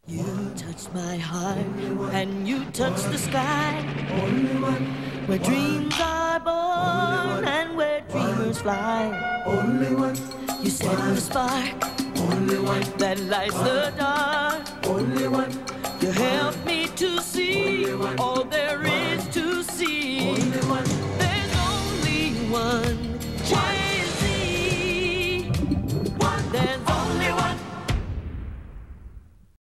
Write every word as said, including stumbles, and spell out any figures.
You touched my heart and you touched the sky. Only one. Where dreams are born and where dreamers fly. Only one. You set the spark. Only one. That lights the dark. Only one. You help me to see all there is to see. Only one. There's only one.